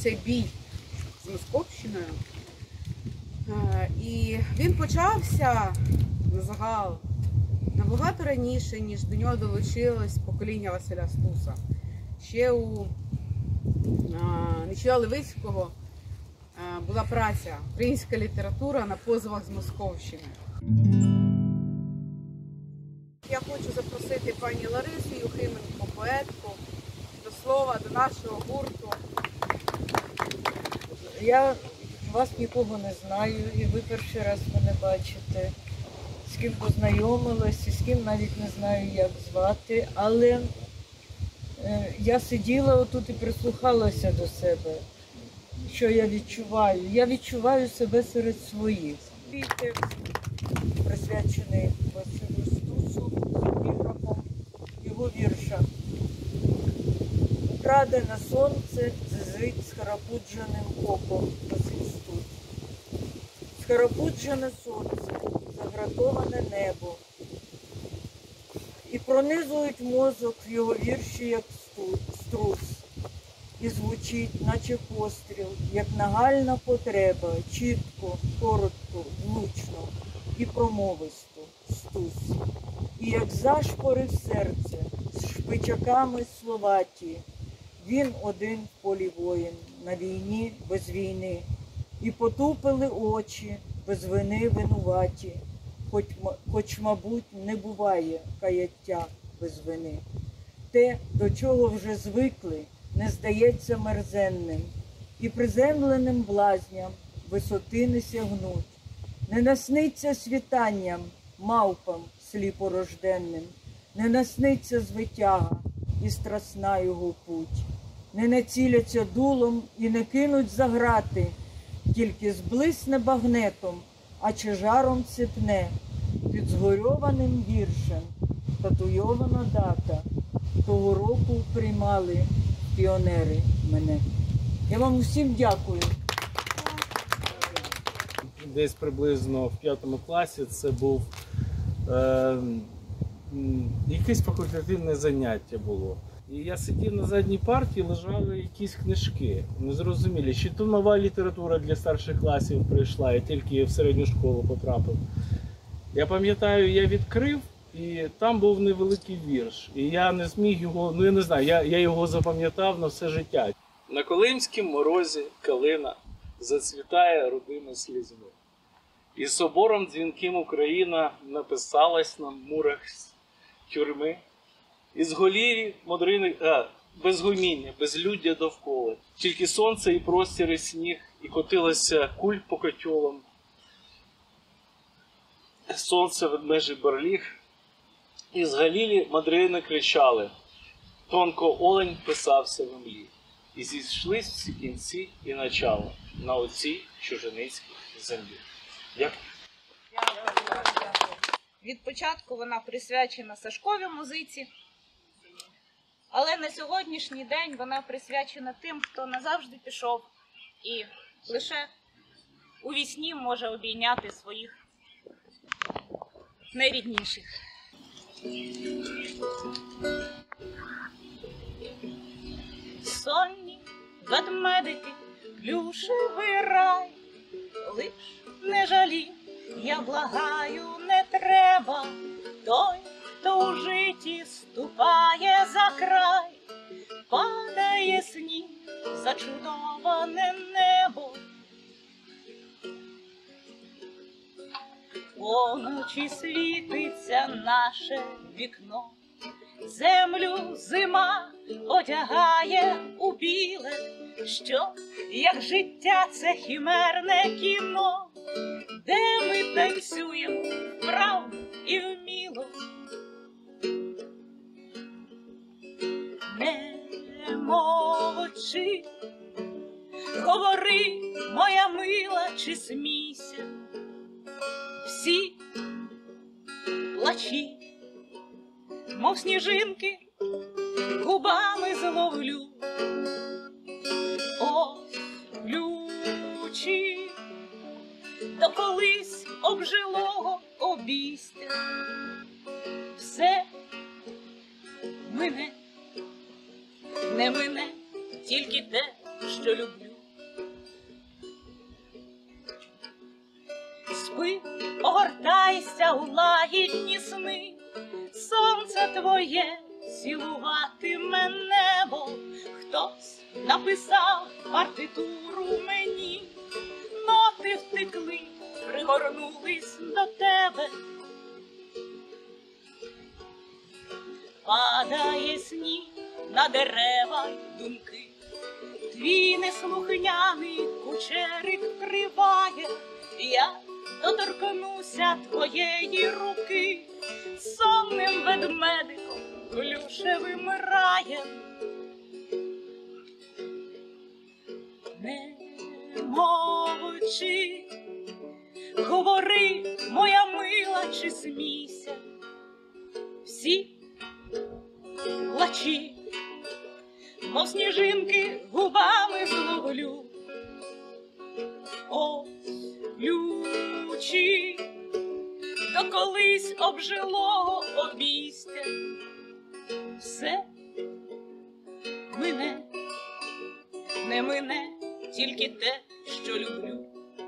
цей бій з Московщиною. І він почався на загал набагато раніше, ніж до нього долучилось покоління Василя Стуса. Ще у Нечуя Левицького була праця «Українська література на позовах з Московщини». Я хочу запросити пані Ларису Юхименко, поетку, до слова, до нашого гурту. Я вас нікого не знаю, і ви перший раз мене бачите. З ким познайомилась, і з ким навіть не знаю, як звати. Але я сиділа отут і прислухалася до себе, що я відчуваю. Я відчуваю себе серед своїх. Мій текст присвячений Василю Стусу з епіграфом його вірша. Украдене сонце зизить схарапудженим оком Василь Стус. Схарапуджене сонце, загратоване небо. І пронизують мозок в його вірші, як струс. І звучить, наче постріл, як нагальна потреба, чітко, коротко, влучно і промовисто, Стус. І як зашпорив серце, з шпичаками словаті, він один в полі воїн, на війні без війни. І потупили очі, без вини винуваті, хоч, мабуть, не буває каяття без вини. Те, до чого вже звикли, не здається мерзенним, і приземленим блазням висоти не сягнуть. Не насниться світанням, мавпам сліпорожденним, не насниться звитяга і страсна його путь. Не націляться дулом і не кинуть за грати, тільки зблисне багнетом, а чи жаром ципне. Під згорьованим віршем татуйована дата. Того року приймали піонери мене. Я вам усім дякую. Десь приблизно в 5 класі це був якесь факультативне заняття було. І я сидів на задній парті, лежали якісь книжки. Незрозумілі, чи то нова література для старших класів прийшла, я тільки в середню школу потрапив. Я пам'ятаю, я відкрив, і там був невеликий вірш. І я не зміг його, я не знаю, я його запам'ятав на все життя. На Колимськім морозі калина зацвітає рудими слізьми. І собором дзвінким Україна написалась на мурах тюрми. Із голірі модрини, безгуміння, безлюддя довкола. Тільки сонце і простір, і сніг, і котилося куль по котьолам. Сонце ведмежий барліг. І з галілі мадрини кричали. Тонко олень писався в імлі. І зійшлись всі кінці і начало на оцій чужиницькій землі. Дякую. Від початку вона присвячена Сашковій музиці, але на сьогоднішній день вона присвячена тим, хто назавжди пішов і лише у вісні може обійняти своїх найрідніших. Сонні ведмедики, плюшевий рай, лиш не жалі, я благаю, не треба. Той, хто у житті ступає за край, падає сніг, зачудоване небо. Поночі світиться наше вікно, землю зима одягає у біле, що, як життя, це хімерне кіно, де ми танцюємо вправно і вміло. Не мовчи, говори, моя мила, чи смійся, всі плачі, мов сніжинки, губами зловлю. Ось ключі до колись обжилого обійстя. Все мине, не мине тільки те, що люблю. коли огортайся у лагідні сни, сонце твоє цілуватиме небо, хтось написав партитуру мені, ноти втекли, пригорнулись до тебе. Падає сніг на дерева й думки, твій неслухняний кучерик вкриває, я доторкнуся твоєї руки, сонним ведмедиком плюшевим раєм. Не мовчи, говори, моя мила, чи смійся, всі плачі, мов сніжинки губами зловлю. Ось ключі до колись обжилого обійстя, все мине, не мине тільки те, що люблю.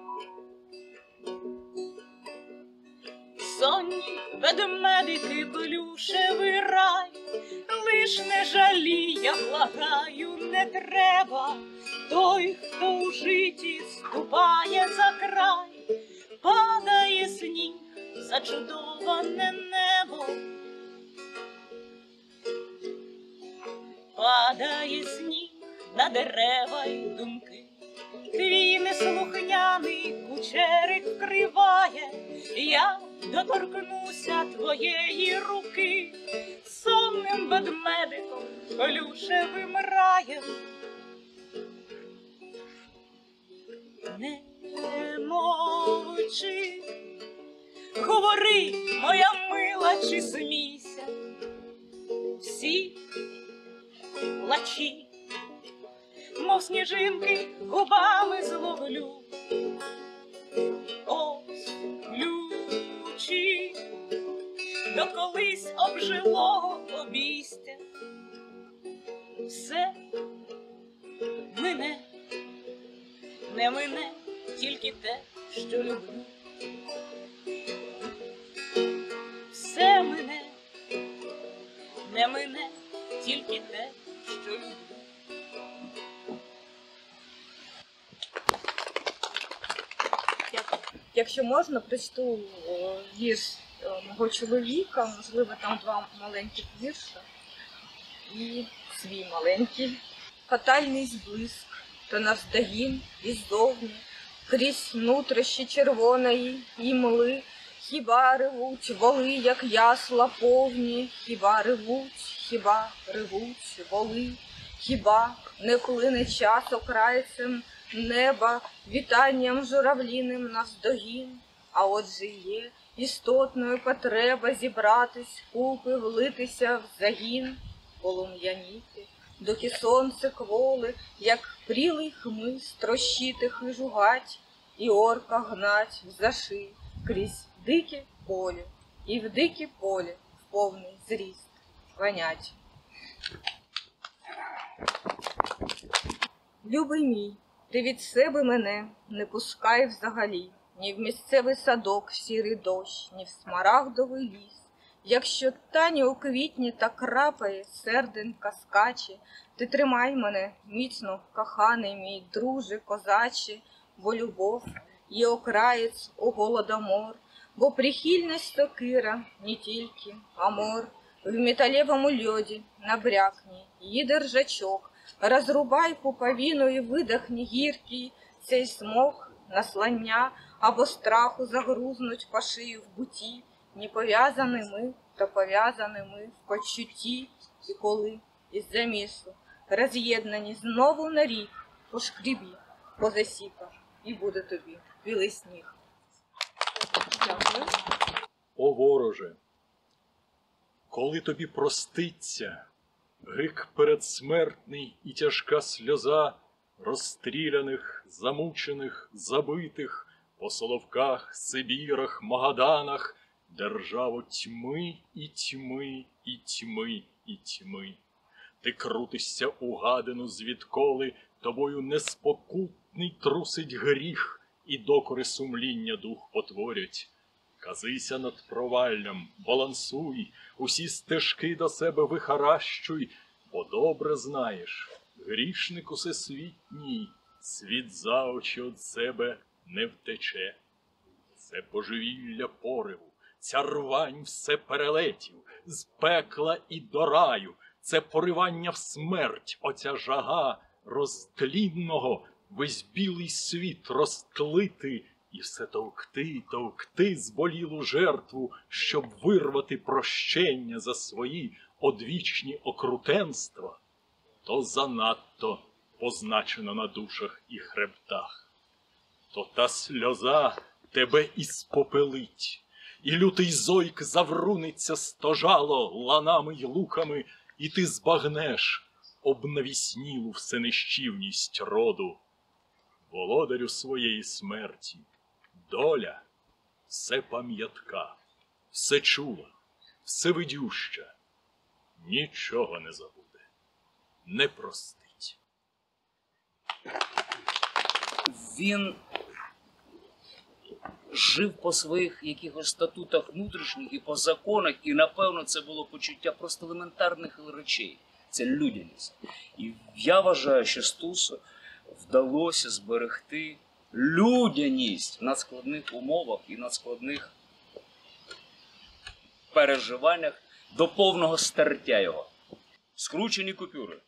Сонні ведмедики, плюшевий рай, лиш не жалій, я благаю, не треба. Той, хто у житті ступає за край, падає сніг, зачудоване небо. Падає сніг на дерева й думки, твій неслухняний кучерик вкриває, я доторкнуся твоєї руки, сонним ведмедиком плюшевим раєм. Не мовчи, говори, моя мила, чи смійся, всі плачі, мов сніжинки губами зловлю. Ось ключі до колись обжилого обійстя, все мине, не мине тільки те, що люблю. Все мине, не мине тільки те, що люблю. Якщо можна, прочту вірш мого чоловіка, можливо, там два маленьких вірша і свій маленький. Фатальний зблиск, то навздогін і ззовні, крізь нутрощі червоної імли, хіба ревуть воли, як ясла повні, хіба ревуть воли, хіба не плине час окрайцем неба, вітанням журавліним навздогін, а отже є істотною потреба зібратись купи, влитися в загін, полум'яніти, доки сонце кволе, як прілий хмиз, трощити хижу гать, і орка гнать взаши крізь дике поле, і в дике поле в повний зріст ванять. Любий мій, ти від себе мене не пускай взагалі, ні в місцевий садок в сірий дощ, ні в смарагдовий ліс. Якщо тані у квітні та крапає, серденька скаче, ти тримай мене міцно, коханий мій друже козаче, бо любов є окраєць у голодомор, бо прихильність сокира не тільки амор. В металевому льоді набрякні, їде ржачок, розрубай пуповину і видохні гіркий цей смок, наслання або страху загрузнуть по шию в буті. Не пов'язані ми, то пов'язані ми в почутті, і коли із замісу роз'єднані знову на рік, пошкрібі, позасіпа, і буде тобі білий сніг. Дякую. О вороже, коли тобі проститься гик передсмертний і тяжка сльоза розстріляних, замучених, забитих по Соловках, Сибірах, Магаданах, державо тьми і тьми, і тьми, і тьми. Ти крутишся у гадину, звідколи тобою неспокутний трусить гріх, і докори сумління дух потворять. Казися над проваллям, балансуй, усі стежки до себе вихаращуй, бо добре знаєш, грішник усесвітній, світ за очі од себе не втече. Це божевілля пориву, ця рвань все перелетів, з пекла і до раю, це поривання в смерть, оця жага розтлінного, весь білий світ розтлити, і все товкти зболілу жертву, щоб вирвати прощення за свої одвічні окрутенства, то занадто позначено на душах і хребтах. То та сльоза тебе іспопелить, і лютий зойк завруниться стожало ланами й луками, і ти збагнеш обнавіснілу всенищівність роду. Володарю своєї смерті доля все пам'ятка, все чула, все видюща, нічого не забуде, не простить. Він жив по своїх якихось статутах внутрішніх і по законах, і, напевно, це було почуття просто елементарних речей. Це людяність. І я вважаю, що Стусу вдалося зберегти людяність в надскладних умовах і надскладних переживаннях до повного стертя його. Скручені купюри.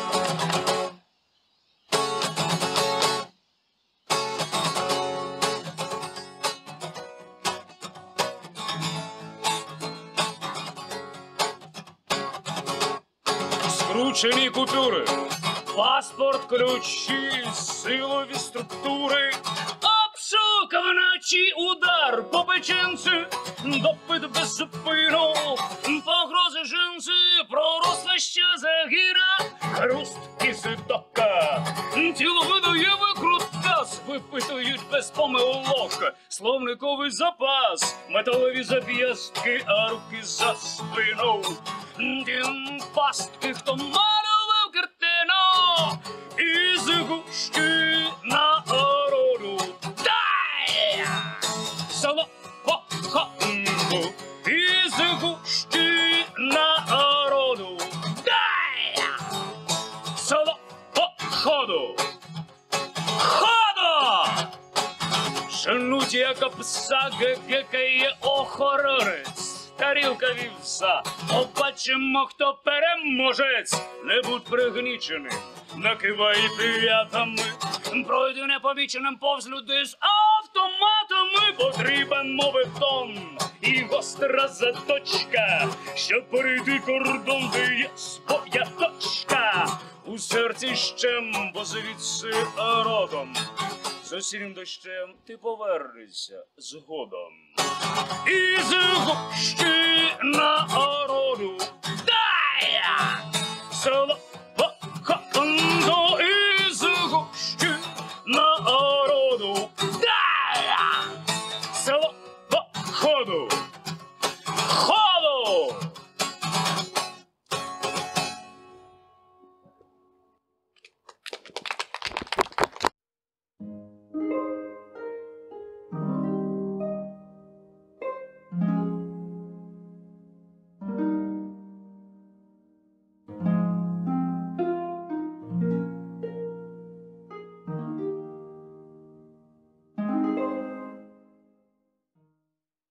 Скручені купюри, паспорт, ключі, силові структури, обшукувачі, удар по печінці, допит без зупину, погрози жінці, проросле ще загіра, хруст киситока, тіло видає викрутас, випитують без помилок, словниковий запас, металеві зап'ястки, а руки за спину. Дім пастки, хто малював картину, із гущі народу. Дай! Село по-хатку, із гущі народу. Дай! Село по-ходу. Ходу! Женуть, яка пса, гекає охоронець. Тарілка вівса, побачимо, хто переможець. Не будь пригнічений, накивай п'ятами. Пройди непоміченим повз людей з автоматами. Потрібен мовитон і гостра заточка, щоб перейти кордон, де є своя точка. У серці щем, бо звідси родом. З осіннім дощем ти повернешся згодом. Із гущі народу